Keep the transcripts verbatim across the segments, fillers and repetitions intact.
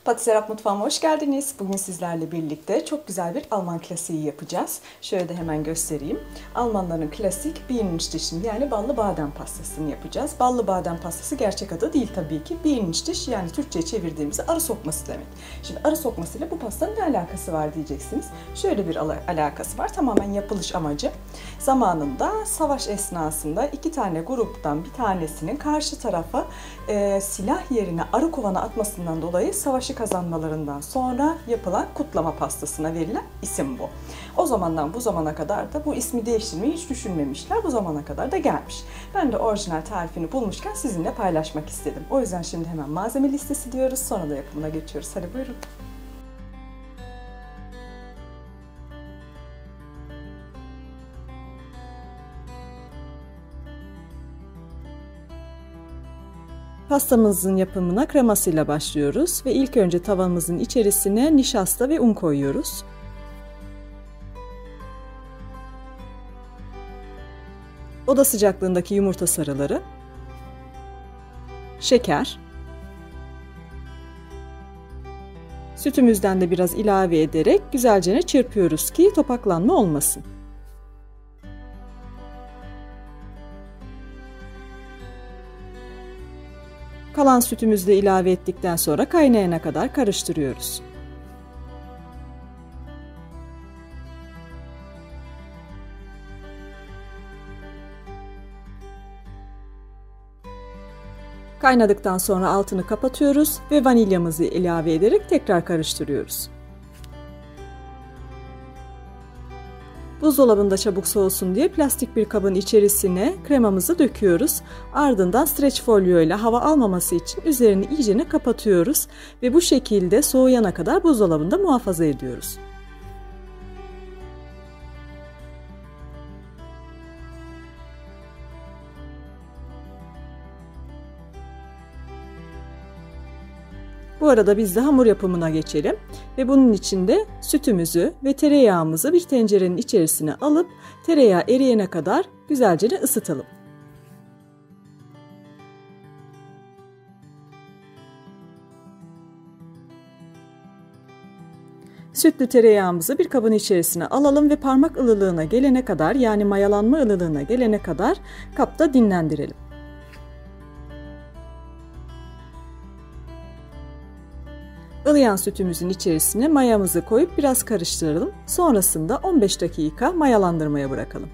Patiserap mutfağıma hoş geldiniz. Bugün sizlerle birlikte çok güzel bir Alman klasiği yapacağız. Şöyle de hemen göstereyim. Almanların klasik Bienenstich yani ballı badem pastasını yapacağız. Ballı badem pastası gerçek adı değil tabii ki. Bienenstich yani Türkçe'ye çevirdiğimizde arı sokması demek. Şimdi arı sokmasıyla bu pastanın ne alakası var diyeceksiniz. Şöyle bir al alakası var. Tamamen yapılış amacı. Zamanında savaş esnasında iki tane gruptan bir tanesinin karşı tarafa e, silah yerine arı kovanı atmasından dolayı savaşı kazanmalarından sonra yapılan kutlama pastasına verilen isim bu. O zamandan bu zamana kadar da bu ismi değiştirmeyi hiç düşünmemişler. Bu zamana kadar da gelmiş. Ben de orijinal tarifini bulmuşken sizinle paylaşmak istedim. O yüzden şimdi hemen malzeme listesi diyoruz. Sonra da yapımına geçiyoruz. Hadi buyurun. Pastamızın yapımına kremasıyla başlıyoruz ve ilk önce tavamızın içerisine nişasta ve un koyuyoruz. Oda sıcaklığındaki yumurta sarıları, şeker, sütümüzden de biraz ilave ederek güzelce çırpıyoruz ki topaklanma olmasın. Kalan sütümüzü de ilave ettikten sonra kaynayana kadar karıştırıyoruz. Kaynadıktan sonra altını kapatıyoruz ve vanilyamızı ilave ederek tekrar karıştırıyoruz. Buzdolabında çabuk soğusun diye plastik bir kabın içerisine kremamızı döküyoruz. Ardından streç folyo ile hava almaması için üzerini iyicene kapatıyoruz ve bu şekilde soğuyana kadar buzdolabında muhafaza ediyoruz. Bu arada biz de hamur yapımına geçelim ve bunun için de sütümüzü ve tereyağımızı bir tencerenin içerisine alıp tereyağı eriyene kadar güzelce ısıtalım. Sütlü tereyağımızı bir kabın içerisine alalım ve parmak ılılığına gelene kadar yani mayalanma ılılığına gelene kadar kapta dinlendirelim. Ilıyan sütümüzün içerisine mayamızı koyup biraz karıştıralım. Sonrasında on beş dakika mayalandırmaya bırakalım.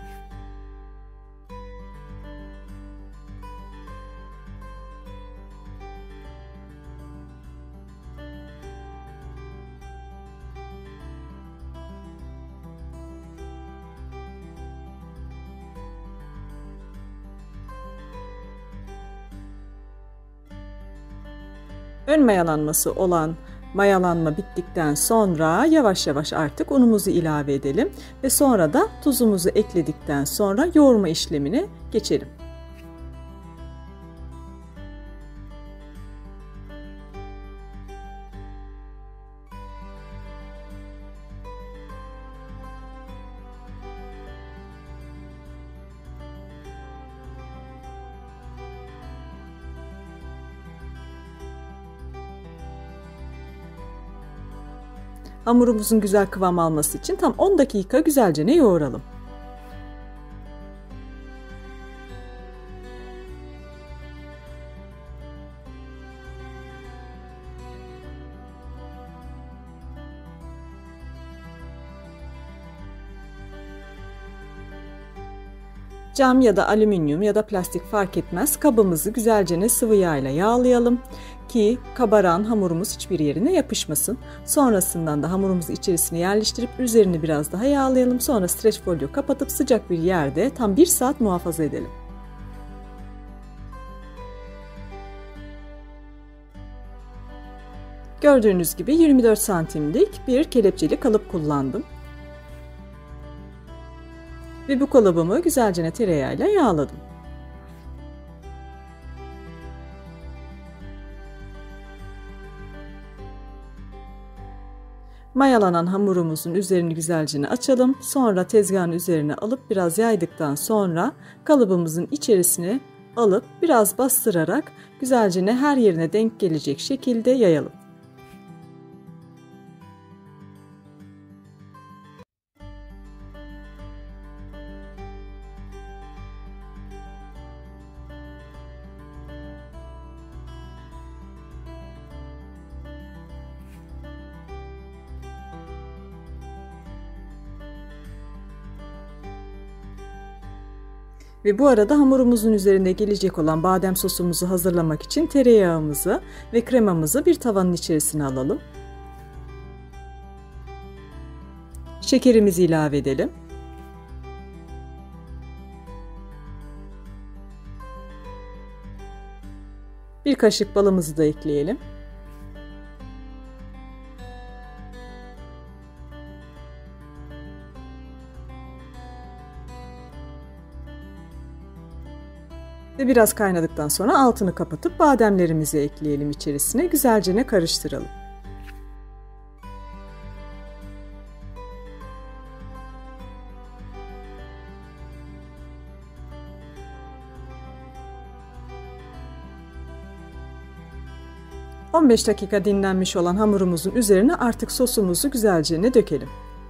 Ön mayalanması olan mayalanma bittikten sonra yavaş yavaş artık unumuzu ilave edelim ve sonra da tuzumuzu ekledikten sonra yoğurma işlemine geçelim. Hamurumuzun güzel kıvam alması için tam on dakika güzelce yoğuralım. Cam ya da alüminyum ya da plastik fark etmez. Kabımızı güzelce sıvı yağ ile yağlayalım ki kabaran hamurumuz hiçbir yerine yapışmasın. Sonrasından da hamurumuzu içerisine yerleştirip üzerini biraz daha yağlayalım. Sonra streç folyo kapatıp sıcak bir yerde tam bir saat muhafaza edelim. Gördüğünüz gibi yirmi dört santimlik bir kelepçeli kalıp kullandım. Ve bu kalıbımı güzelce tereyağıyla yağladım. Mayalanan hamurumuzun üzerini güzelce açalım. Sonra tezgahın üzerine alıp biraz yaydıktan sonra kalıbımızın içerisine alıp biraz bastırarak güzelce her yerine denk gelecek şekilde yayalım. Ve bu arada hamurumuzun üzerinde gelecek olan badem sosumuzu hazırlamak için tereyağımızı ve kremamızı bir tavanın içerisine alalım. Şekerimizi ilave edelim. Bir kaşık balımızı da ekleyelim. Ve biraz kaynadıktan sonra altını kapatıp bademlerimizi ekleyelim içerisine. Güzelce karıştıralım. on beş dakika dinlenmiş olan hamurumuzun üzerine artık sosumuzu güzelce dökelim.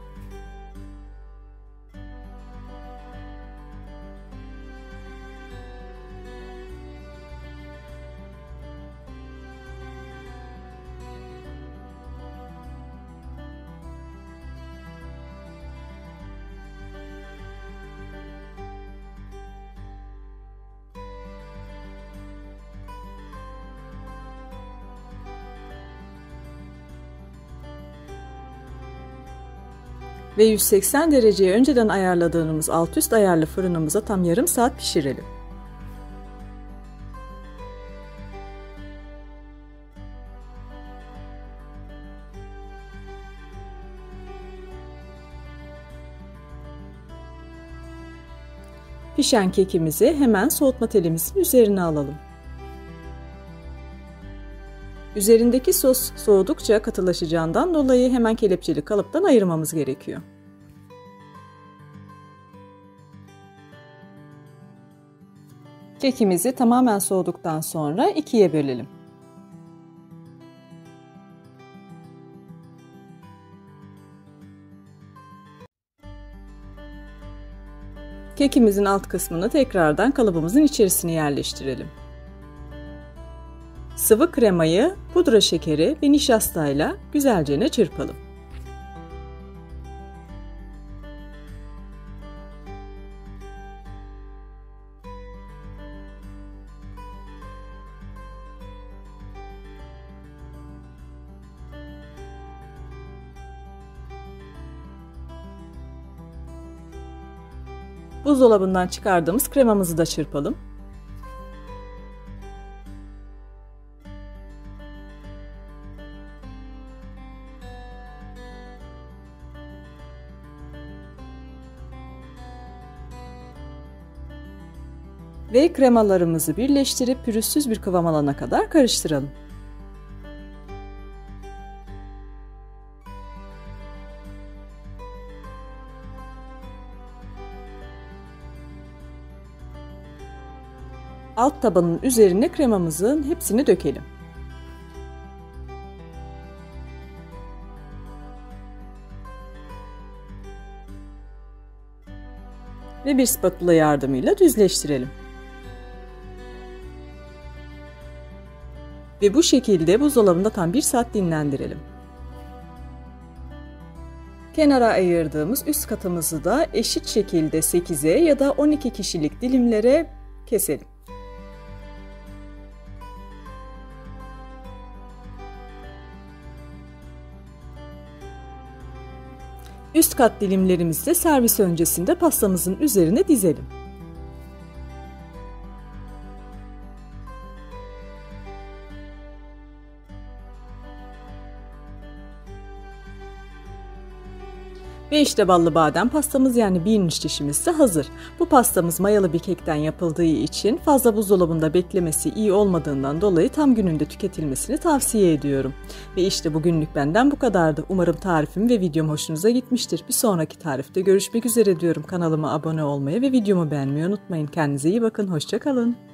Ve yüz seksen dereceye önceden ayarladığımız alt üst ayarlı fırınımıza tam yarım saat pişirelim. Pişen kekimizi hemen soğutma telimizin üzerine alalım. Üzerindeki sos soğudukça katılaşacağından dolayı hemen kelepçeli kalıptan ayırmamız gerekiyor. Kekimizi tamamen soğuduktan sonra ikiye bölelim. Kekimizin alt kısmını tekrardan kalıbımızın içerisine yerleştirelim. Sıvı kremayı, pudra şekeri ve nişastayla güzelce çırpalım. Buzdolabından çıkardığımız kremamızı da çırpalım. Ve kremalarımızı birleştirip pürüzsüz bir kıvam alana kadar karıştıralım. Alt tabanın üzerine kremamızın hepsini dökelim. Ve bir spatula yardımıyla düzleştirelim. Ve bu şekilde buzdolabında tam bir saat dinlendirelim. Kenara ayırdığımız üst katımızı da eşit şekilde sekize ya da on iki kişilik dilimlere keselim. Üst kat dilimlerimizi de servis öncesinde pastamızın üzerine dizelim. Ve işte ballı badem pastamız yani bir inç dişimiz de hazır. Bu pastamız mayalı bir kekten yapıldığı için fazla buzdolabında beklemesi iyi olmadığından dolayı tam gününde tüketilmesini tavsiye ediyorum. Ve işte bugünlük benden bu kadardı. Umarım tarifim ve videom hoşunuza gitmiştir. Bir sonraki tarifte görüşmek üzere diyorum. Kanalıma abone olmayı ve videomu beğenmeyi unutmayın. Kendinize iyi bakın. Hoşça kalın.